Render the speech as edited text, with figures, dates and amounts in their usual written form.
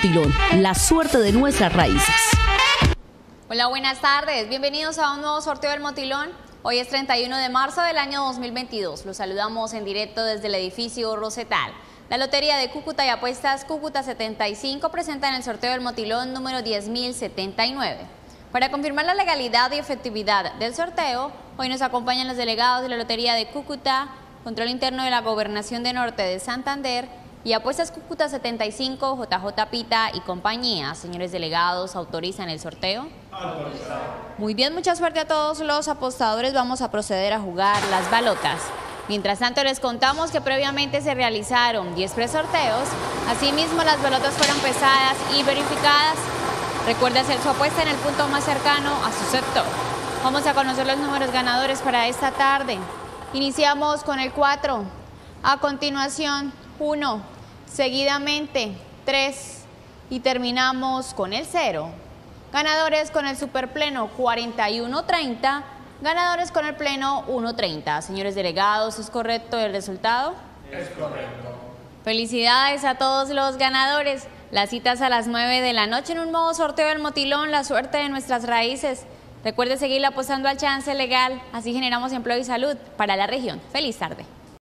Motilón, la suerte de nuestras raíces. Hola, buenas tardes. Bienvenidos a un nuevo sorteo del Motilón. Hoy es 31 de marzo del año 2022. Los saludamos en directo desde el edificio Rosetal. La Lotería de Cúcuta y Apuestas Cúcuta 75 presentan el sorteo del Motilón número 10.079. Para confirmar la legalidad y efectividad del sorteo, hoy nos acompañan los delegados de la Lotería de Cúcuta, Control Interno de la Gobernación de Norte de Santander y Apuestas Cúcuta 75, JJ Pita y compañía. Señores delegados, ¿autorizan el sorteo? Autorizado. Muy bien, mucha suerte a todos los apostadores. Vamos a proceder a jugar las balotas. Mientras tanto, les contamos que previamente se realizaron 10 presorteos. Asimismo, las balotas fueron pesadas y verificadas. Recuerde hacer su apuesta en el punto más cercano a su sector. Vamos a conocer los números ganadores para esta tarde. Iniciamos con el 4, a continuación 1, seguidamente 3 y terminamos con el 0. Ganadores con el superpleno 4130, ganadores con el pleno 130. Señores delegados, ¿es correcto el resultado? Es correcto. Felicidades a todos los ganadores. Las citas a las 9 de la noche en un nuevo sorteo del Motilón, la suerte de nuestras raíces. Recuerde seguir apostando al chance legal, así generamos empleo y salud para la región. Feliz tarde.